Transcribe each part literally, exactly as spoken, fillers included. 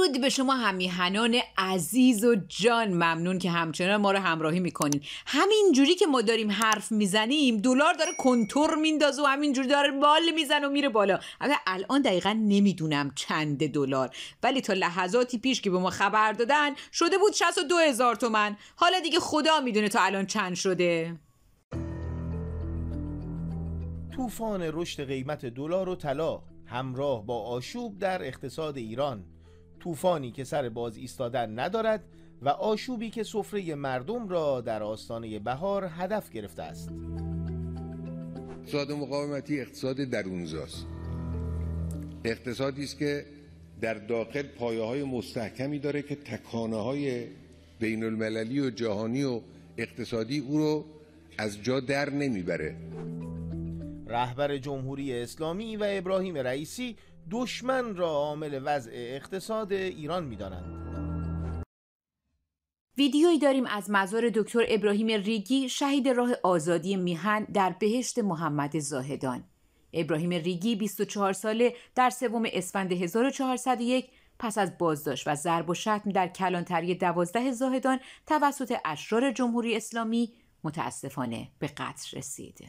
درود به شما همیهنان عزیز و جان، ممنون که همچنان ما رو همراهی میکنین. همین جوری که ما داریم حرف میزنیم دلار داره کنتور میندازه و همین جوری داره بال میزنه و میره بالا. البته الان دقیقا نمیدونم چند دلار، ولی تا لحظاتی پیش که به ما خبر دادن شده بود شصت و دو هزار تومن. حالا دیگه خدا میدونه تا الان چند شده. طوفان رشد قیمت دلار و طلا همراه با آشوب در اقتصاد ایران، طوفانی که سر باز ایستادن ندارد و آشوبی که سفره مردم را در آستانه بهار هدف گرفته است. اقتصاد مقاومتی اقتصاد درونزاست، اقتصادی است که در داخل پایه‌های مستحکمی داره که تکانه‌های بین المللی و جهانی و اقتصادی او رو از جا در نمیبره. رهبر جمهوری اسلامی و ابراهیم رئیسی دشمن را عامل وضع اقتصاد ایران می‌دانند. ویدیویی داریم از مزار دکتر ابراهیم ریگی، شهید راه آزادی میهن در بهشت محمد زاهدان. ابراهیم ریگی بیست و چهار ساله در سوم اسفند هزار و چهارصد و یک پس از بازداشت و ضرب و شتم در کلانتری دوازده زاهدان توسط اشرار جمهوری اسلامی متاسفانه به قتل رسید.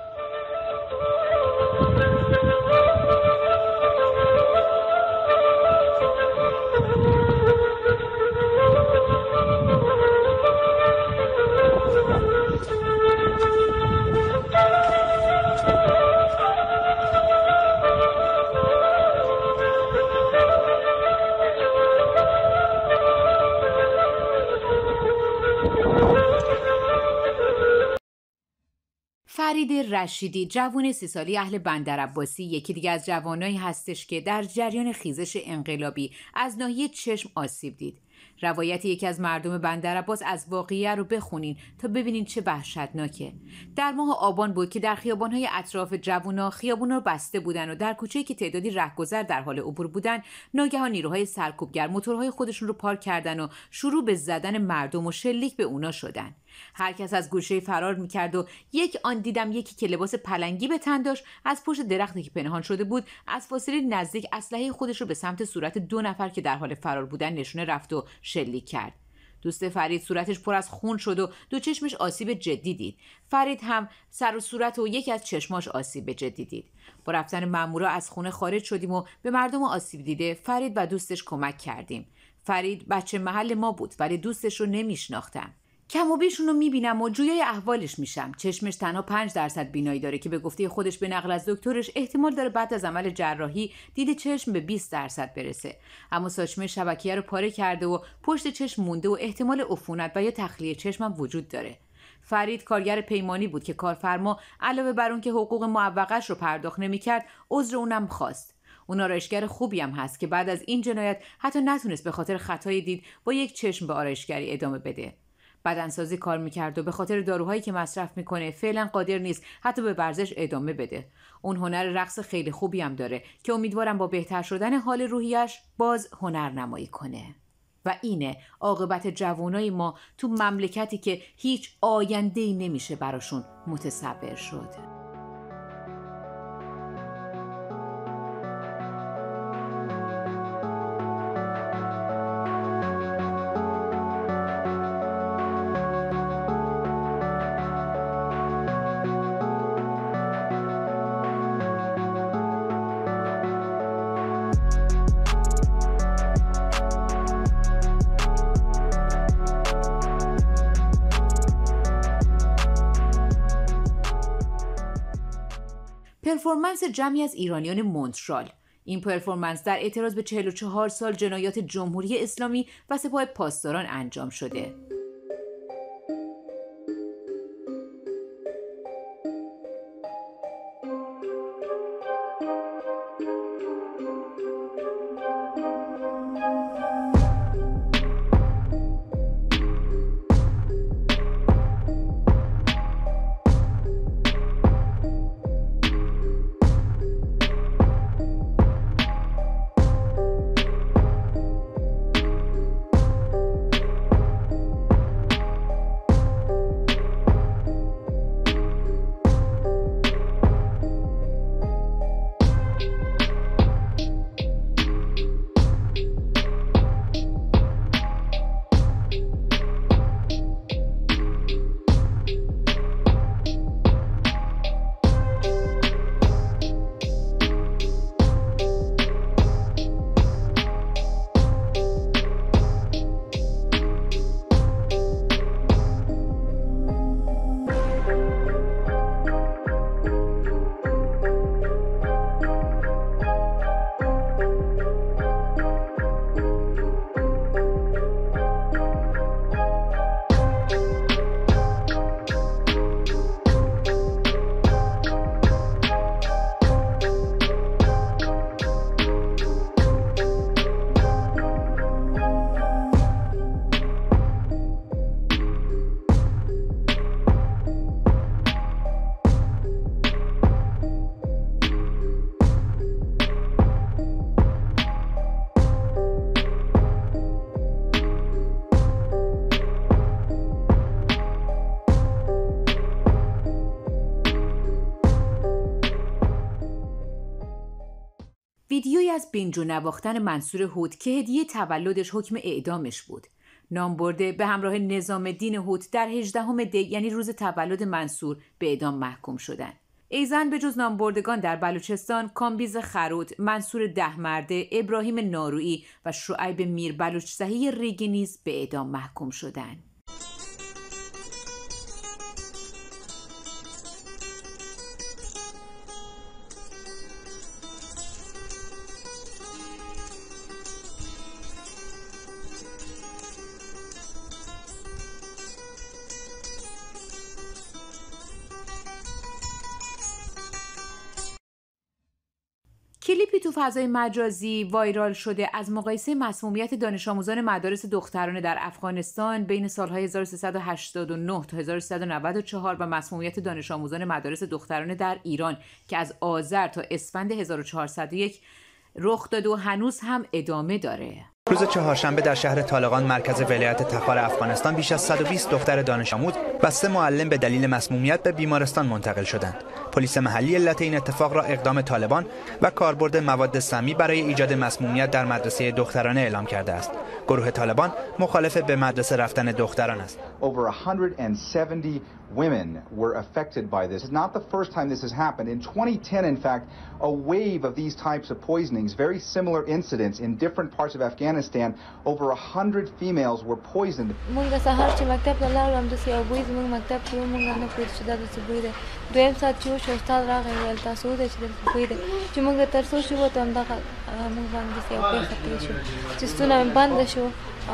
فرید رشیدی، جوان سی سالی اهل بندرعباسی، یکی دیگه از جوانایی هستش که در جریان خیزش انقلابی از ناحیه چشم آسیب دید. روایت یکی از مردم بندرعباس از واقعیه رو بخونین تا ببینین چه وحشتناکه. در ماه آبان بود که در خیابان‌های اطراف جوونا خیابونا رو بسته بودن و در کوچه‌ای که تعدادی رهگذر در حال عبور بودن، ناگهان نیروهای سرکوبگر موتورهای خودشون رو پارک کردن و شروع به زدن مردم و شلیک به اونا شدن. هر کس از گوشه فرار میکرد و یک آن دیدم یکی که لباس پلنگی به تن داشت از پشت درختی که پنهان شده بود از فاصله نزدیک اسلحه خودش رو به سمت صورت دو نفر که در حال فرار بودن نشونه رفت و شلیک کرد. دوست فرید صورتش پر از خون شد و دو چشمش آسیب جدی دید. فرید هم سر و صورت و یکی از چشماش آسیب جدی دید. با رفتن مامورا از خونه خارج شدیم و به مردم آسیب دیده فرید و دوستش کمک کردیم. فرید بچه محل ما بود ولی دوستش رو نمیشناختم. کم و بیشون رو میبینم و جویای احوالش میشم. چشمش تنها پنج درصد بینایی داره که به گفته خودش به نقل از دکترش احتمال داره بعد از عمل جراحی دید چشم به بیست درصد برسه. اما ساچمه شبکیه رو پاره کرده و پشت چشم مونده و احتمال عفونت و یا تخلیه چشم هم وجود داره. فرید کارگر پیمانی بود که کارفرما علاوه بر اون که حقوق معوقش رو پرداخت نمی‌کرد، عذر اونم خواست. اون آرایشگر خوبی هم هست که بعد از این جنایت حتی نتونست به خاطر خطای دید با یک چشم به آرایشگری ادامه بده. بدنسازی کار میکرد و به خاطر داروهایی که مصرف میکنه فعلا قادر نیست حتی به ورزش ادامه بده. اون هنر رقص خیلی خوبی هم داره که امیدوارم با بهتر شدن حال روحیش باز هنر نمایی کنه. و اینه عاقبت جوانای ما تو مملکتی که هیچ آینده‌ای نمیشه براشون متصور شد. پرفورمنس جمعی از ایرانیان مونترال. این پرفورمنس در اعتراض به چهل و چهار سال جنایات جمهوری اسلامی و سپاه پاسداران انجام شده. ویدیویی از بنج و نواختن منصور هوت که هدیه تولدش حکم اعدامش بود. نامبرده به همراه نظام الدین هوت در هجدهم دی یعنی روز تولد منصور به اعدام محکوم شدند. ایزن به جز نامبردگان در بلوچستان، کامبیز خروت، منصور دهمرده، ابراهیم نارویی و شعیب میر بلوچزهی ریگی نیز به اعدام محکوم شدند. کلیپی تو فضای مجازی وایرال شده از مقایسه مسمومیت دانش آموزان مدارس دخترانه در افغانستان بین سالهای هزار و سیصد و هشتاد و نه تا هزار و سیصد و نود و چهار و مسمومیت دانش آموزان مدارس دخترانه در ایران که از آذر تا اسفند هزار و چهارصد و یک رخ داده و هنوز هم ادامه داره. روز چهارشنبه در شهر طالقان مرکز ولایت تخار افغانستان بیش از صد و بیست دختر دانش آموز و سه معلم به دلیل مسمومیت به بیمارستان منتقل شدند. پلیس محلی علت این اتفاق را اقدام طالبان و کاربرد مواد سمی برای ایجاد مسمومیت در مدرسه دخترانه اعلام کرده است. گروه طالبان مخالف به مدرسه رفتن دختران است. Over one hundred seventy women were affected by this. It's not the first time this has happened. In twenty ten, in fact, a wave of these types of poisonings, very similar incidents in different parts of Afghanistan, over one hundred females were poisoned. مونږ سهار چې مکتب ته لاړم د سیاو بوی زموږ مکتب کې مونږ نه پوه چې دا د څه بوی دی. دویم ساعت چې وشو استاد راغی ویل تاسو ودې چې د څه بوی دی. چې مونږ تر څو شو ته همدغه مونږ باندې سیاو پېښه کړې شو چې ستونه مې بنده شو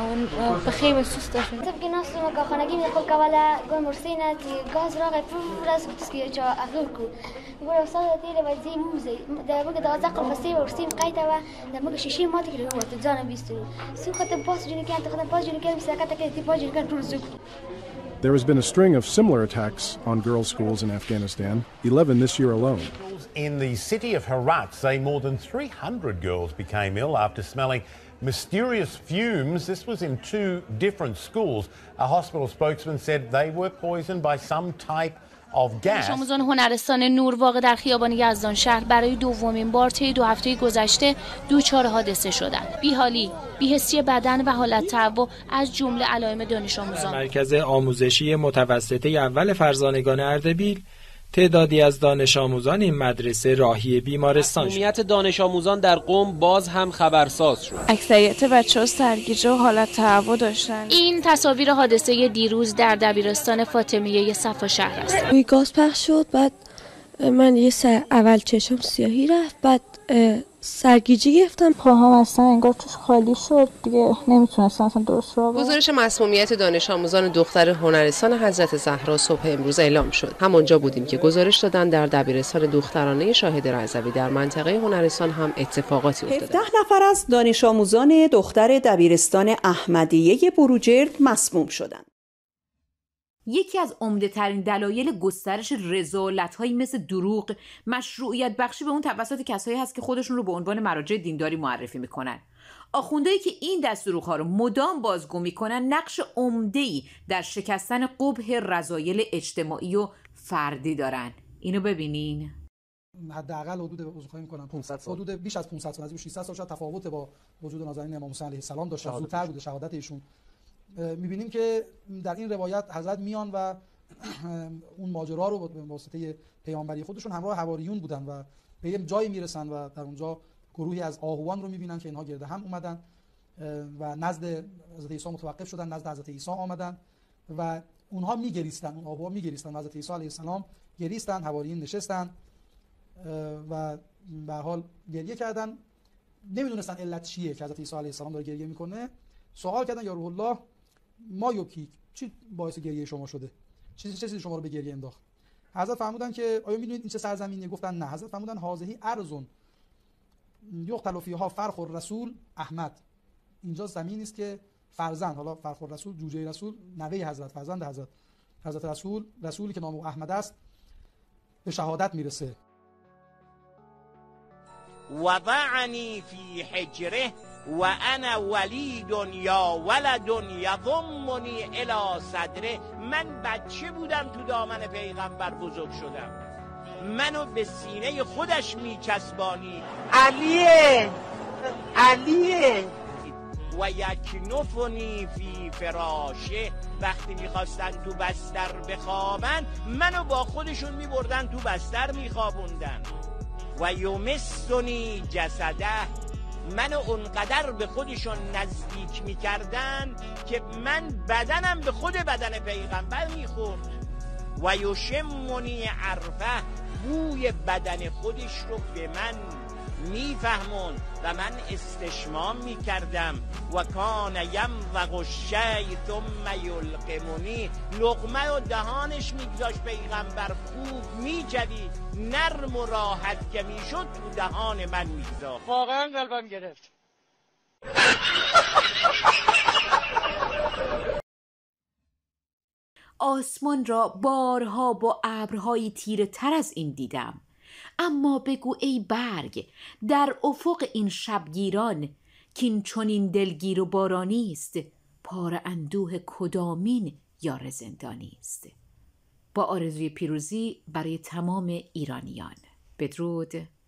او پښې مې سسته شو. طب که ناستم و کارخانگی می خود کوله گم مرسینه که گاز راغی فرس کتسکی چا اخلور کو گور استاد دیره و زی موزه در مگه دوازده قرفسی و ورسیم قیته و در مگه شیشه ماتی که رو تو جانم بیستو سو خاطر پاس جونی که انت خاطر پاس جونی که مسکت که تی پاس جونی که طول زوک. There has been a string of similar attacks on girls' schools in Afghanistan, eleven this year alone. In the city of Herat, say more than three hundred girls became ill after smelling mysterious fumes. This was in two different schools. A hospital spokesman said they were poisoned by some type of gas. دانش آموزان هنرستان نور واقع در خیابان یزدان شهر برای دومین بار طی دو هفته گذشته دچار حادثه شدند. بیحالی، بی‌حسی بدن و حالت تهوع از جمله علائم دانش آموزان. مرکز آموزشی متوسطه اول فرزانگان اردبیل تعدادی از دانش آموزان این مدرسه راهی بیمارستان شد. مسمومیت دانش آموزان در قم باز هم خبرساز شد. اکثریت بچه‌ها سرگیجه و حالت تهوع داشتن. این تصاویر حادثه دیروز در دبیرستان فاطمیه صفا شهر است. گاز پخش شد، بعد من یه سر اول چشم سیاهی رفت، بعد سرگیجه گرفتم، پاهام اصلا انگار توش خالی شد، دیگه نمیتونستم اصلا درست رو برم. گزارش مسمومیت دانش آموزان دختر هنرستان حضرت زهرا صبح امروز اعلام شد. همونجا بودیم که گزارش دادن در دبیرستان دخترانه شاهد رضوی در منطقه هنرستان هم اتفاقاتی افتاد. هفده نفر از دانش آموزان دختر دبیرستان احمدیه بروجرد مسموم شدند. یکی از عمده‌ترین دلایل گسترش رذالت‌هایی مثل دروغ، مشروعیت بخشی به اون توسط کسایی هست که خودشون رو به عنوان مراجع دینداری معرفی میکنن. آخوندهایی که این دست دروغ‌ها رو مدام بازگو میکنن نقش عمده‌ای در شکستن قبح رذایل اجتماعی و فردی دارن. اینو ببینین. حداقل حدود عذرخواهی می‌کنم پانصد سال حدود بیش از پانصد سال، از ششصد سال شاید تفاوت با وجود نازنین امام حسین علیه السلام داشته، زودتر بوده شهادت ایشون. می‌بینیم که در این روایت حضرت میان و اون ماجرا رو به واسطه پیامبری خودشون همراه حواریون بودن و به یه جایی میرسن و در اونجا گروهی از آهوان رو می‌بینن که اینها گرد هم اومدن و نزد حضرت عیسی متوقف شدن، نزد حضرت عیسی آمدن و اونها میگریستن، اون آهوها میگریستن، حضرت عیسی علیه السلام گریستن، حواریون نشستن و به حال گریه کردن. نمیدونستن علت چیه که حضرت عیسی علیه السلام داره گریه میکنه. سوال کردن یا روح الله ما یوکی چی باعث گریه شما شده؟ چیزی چیزی شما رو به گریه انداخت؟ حضرت فرمودن که آیا میدونید این چه سرزمینیه؟ گفتن نه. حضرت فرمودن هذه ارض یقتل فیها فرخ الرسول احمد. اینجا زمینی است که فرزند، حالا فرخ الرسول جوجه رسول، نوه حضرت، فرزند حضرت حضرت رسول، رسولی که نام او احمد است، به شهادت میرسه. وضعنی فی حجره و انا ولید یا ولد یضمنی الی صدره. من بچه بودم تو دامن پیغمبر بزرگ شدم. منو به سینه خودش میچسبانی. علیه علیه و یکنفنی فی فراشه، وقتی میخواستن تو بستر بخوابن منو با خودشون میبردن تو بستر میخوابوندن. و یمسنی جسده، منو اونقدر به خودشون نزدیک میکردن که من بدنم به خود بدن پیغمبر میخورد. و یشمنی عرفه، بوی بدن خودش رو به من میفهمون و من استشمام میکردم. و کان یمضغ الشی ثم یلقمنی، لقمه و دهانش میگذاشت پیغمبر، خوب میجوید، نرم و راحت که میشد تو دهان من میگذاشت. واقعا قلبم گرفت. آسمان را بارها با ابرهایی تیره تر از این دیدم، اما بگو ای برگ در افق این شبگیران کین چنین دلگیر و بارانی است، پار اندوه کدامین یار زندانی است. با آرزوی پیروزی برای تمام ایرانیان. بدرود.